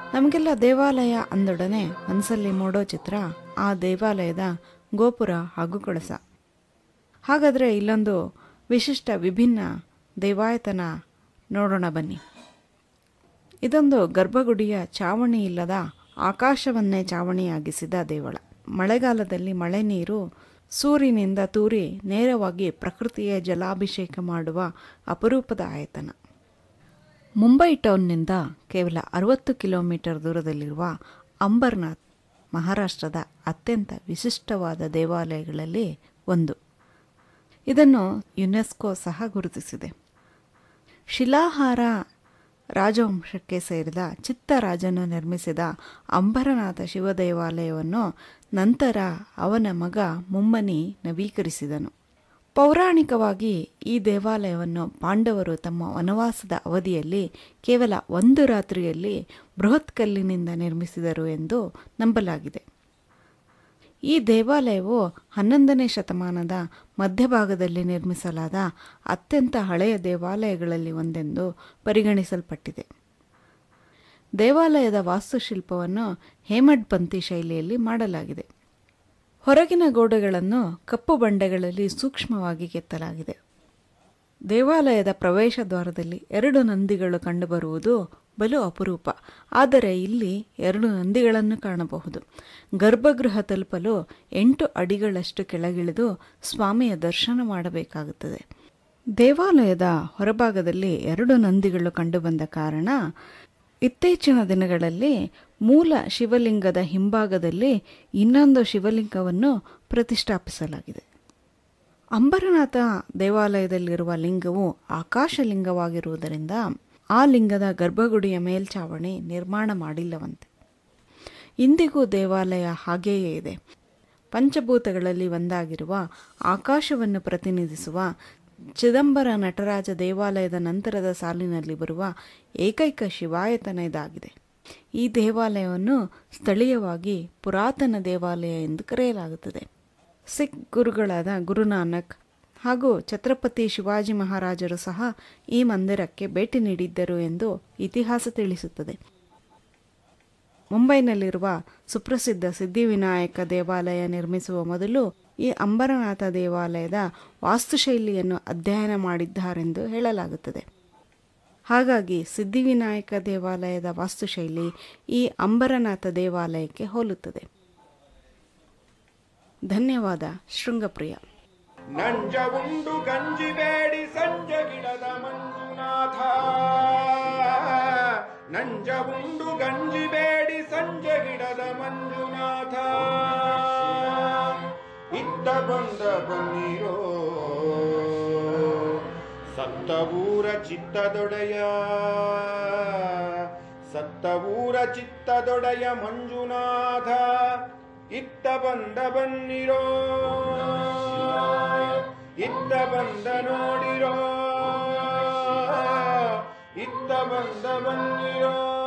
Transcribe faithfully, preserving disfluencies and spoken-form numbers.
ನಮಗೆಲ್ಲ ದೇವಾಲಯ ಅಂದೊಡನೆ ಮನಸ್ಸಲ್ಲಿ ಮೂಡೋ ಚಿತ್ರ ಆ ದೇವಾಲಯದ ಗೋಪುರ ಹಾಗೂ ಕಳಸ. ಹಾಗಾದರೆ ಇಲ್ಲೊಂದು ವಿಶಿಷ್ಟ ವಿಭಿನ್ನ ದೇವಾಯತನ ನೋಡೋಣ ಬನ್ನಿ. ಇದೊಂದು ಗರ್ಭಗುಡಿಯ ಚಾವಣಿ ಇಲ್ಲದ ಆಕಾಶವನ್ನೇ ಚಾವಣಿಯಾಗಿಸಿದ ದೇವಳ. ಮಳೆಗಾಲದಲ್ಲಿ ಮಳೆ ನೀರು ಸೂರ್ಯನಿಂದ ತೂರಿ ನೇರವಾಗಿ ಪ್ರಕೃತಿಯ ಜಲಾಭಿಷೇಕ ಮಾಡುವ ಅಪರೂಪದ ಆಯತನ. ಮುಂಬೈ ಟೌನ್ನಿಂದ ಕೇವಲ ಅರವತ್ತು ಕಿಲೋಮೀಟರ್ ದೂರದಲ್ಲಿರುವ ಅಂಬರ್ನಾಥ್ ಮಹಾರಾಷ್ಟ್ರದ ಅತ್ಯಂತ ವಿಶಿಷ್ಟವಾದ ದೇವಾಲಯಗಳಲ್ಲಿ ಒಂದು. ಇದನ್ನು ಯುನೆಸ್ಕೋ ಸಹ ಗುರುತಿಸಿದೆ. ಶಿಲಾಹಾರ ರಾಜವಂಶಕ್ಕೆ ಸೇರಿದ ಚಿತ್ತರಾಜನು ನಿರ್ಮಿಸಿದ ಅಂಬರನಾಥ ಶಿವ ದೇವಾಲಯವನ್ನು ನಂತರ ಅವನ ಮಗ ಮುಮ್ಮನಿ ನವೀಕರಿಸಿದನು. ಪೌರಾಣಿಕವಾಗಿ ಈ ದೇವಾಲಯವನ್ನು ಪಾಂಡವರು ತಮ್ಮ ವನವಾಸದ ಅವಧಿಯಲ್ಲಿ ಕೇವಲ ಒಂದು ರಾತ್ರಿಯಲ್ಲಿ ಬೃಹತ್ ಕಲ್ಲಿನಿಂದ ನಿರ್ಮಿಸಿದರು ಎಂದು ನಂಬಲಾಗಿದೆ. ಈ ದೇವಾಲಯವು ಹನ್ನೊಂದನೇ ಶತಮಾನದ ಮಧ್ಯಭಾಗದಲ್ಲಿ ನಿರ್ಮಿಸಲಾದ ಅತ್ಯಂತ ಹಳೆಯ ದೇವಾಲಯಗಳಲ್ಲಿ ಒಂದೆಂದು ಪರಿಗಣಿಸಲ್ಪಟ್ಟಿದೆ. ದೇವಾಲಯದ ವಾಸ್ತುಶಿಲ್ಪವನ್ನು ಹೇಮಡ್ಪಂಥಿ ಶೈಲಿಯಲ್ಲಿ ಮಾಡಲಾಗಿದೆ. ಹೊರಗಿನ ಗೋಡೆಗಳನ್ನು ಕಪ್ಪು ಬಂಡೆಗಳಲ್ಲಿ ಸೂಕ್ಷ್ಮವಾಗಿ ಕೆತ್ತಲಾಗಿದೆ. ದೇವಾಲಯದ ಪ್ರವೇಶ ದ್ವಾರದಲ್ಲಿ ಎರಡು ನಂದಿಗಳು ಕಂಡುಬರುವುದು ಬಲು ಅಪರೂಪ. ಆದರೆ ಇಲ್ಲಿ ಎರಡು ನಂದಿಗಳನ್ನು ಕಾಣಬಹುದು. ಗರ್ಭಗೃಹ ತಲುಪಲು ಎಂಟು ಅಡಿಗಳಷ್ಟು ಕೆಳಗಿಳಿದು ಸ್ವಾಮಿಯ ದರ್ಶನ ಮಾಡಬೇಕಾಗುತ್ತದೆ. ದೇವಾಲಯದ ಹೊರಭಾಗದಲ್ಲಿ ಎರಡು ನಂದಿಗಳು ಕಂಡುಬಂದ ಕಾರಣ ಇತ್ತೀಚಿನ ದಿನಗಳಲ್ಲಿ ಮೂಲ ಶಿವಲಿಂಗದ ಹಿಂಭಾಗದಲ್ಲಿ ಇನ್ನೊಂದು ಶಿವಲಿಂಗವನ್ನು ಪ್ರತಿಷ್ಠಾಪಿಸಲಾಗಿದೆ. ಅಂಬರನಾಥ ದೇವಾಲಯದಲ್ಲಿರುವ ಲಿಂಗವು ಆಕಾಶಲಿಂಗವಾಗಿರುವುದರಿಂದ ಆ ಲಿಂಗದ ಗರ್ಭಗುಡಿಯ ಮೇಲ್ಛಾವಣಿ ನಿರ್ಮಾಣ ಮಾಡಿಲ್ಲವಂತೆ. ಇಂದಿಗೂ ದೇವಾಲಯ ಹಾಗೆಯೇ ಇದೆ. ಪಂಚಭೂತಗಳಲ್ಲಿ ಒಂದಾಗಿರುವ ಆಕಾಶವನ್ನು ಪ್ರತಿನಿಧಿಸುವ ಚಿದಂಬರ ನಟರಾಜ ದೇವಾಲಯದ ನಂತರದ ಸಾಲಿನಲ್ಲಿ ಬರುವ ಏಕೈಕ ಶಿವಾಯತನ ಇದಾಗಿದೆ. ಈ ದೇವಾಲಯವನ್ನು ಸ್ಥಳೀಯವಾಗಿ ಪುರಾತನ ದೇವಾಲಯ ಎಂದು ಕರೆಯಲಾಗುತ್ತದೆ. ಸಿಖ್ ಗುರುಗಳಾದ ಗುರುನಾನಕ್ ಹಾಗೂ ಛತ್ರಪತಿ ಶಿವಾಜಿ ಮಹಾರಾಜರು ಸಹ ಈ ಮಂದಿರಕ್ಕೆ ಭೇಟಿ ನೀಡಿದ್ದರು ಎಂದು ಇತಿಹಾಸ ತಿಳಿಸುತ್ತದೆ. ಮುಂಬೈನಲ್ಲಿರುವ ಸುಪ್ರಸಿದ್ಧ ಸಿದ್ಧಿವಿನಾಯಕ ದೇವಾಲಯ ನಿರ್ಮಿಸುವ ಮೊದಲು ಈ ಅಂಬರನಾಥ ದೇವಾಲಯದ ವಾಸ್ತುಶೈಲಿಯನ್ನು ಅಧ್ಯಯನ ಮಾಡಿದ್ದಾರೆಂದು ಹೇಳಲಾಗುತ್ತದೆ. ಹಾಗಾಗಿ ಸಿದ್ಧಿವಿನಾಯಕ ದೇವಾಲಯದ ವಾಸ್ತುಶೈಲಿ ಈ ಅಂಬರನಾಥ ದೇವಾಲಯಕ್ಕೆ ಹೋಲುತ್ತದೆ. ಧನ್ಯವಾದ. ಶೃಂಗಪ್ರಿಯ. ನಂಜ ಉಂಡು ಗಂಜಿ ಬೇಡಿ ಸಂಜೆ ಗಿಡದ ಮಂಜುನಾಥ, ನಂಜ ಉಂಡು ಗಂಜಿ ಬೇಡಿ ಸಂಜೆ ಗಿಡದ ಮಂಜುನಾಥ, ಇತ್ತ ಬಂದ ಬನ್ನಿರೋ ಸತ್ತ ಊರ ಚಿತ್ತದೊಡೆಯ, ಸತ್ತ ಊರ ಚಿತ್ತದೊಡೆಯ ಮಂಜುನಾಥ, ಇತ್ತ ಬಂದ ಬನ್ನಿರೋ, ಇತ್ತ ಬಂದ ನೋಡಿರೋ, ಇತ್ತ ಬಂದ ಬನ್ನಿರೋ.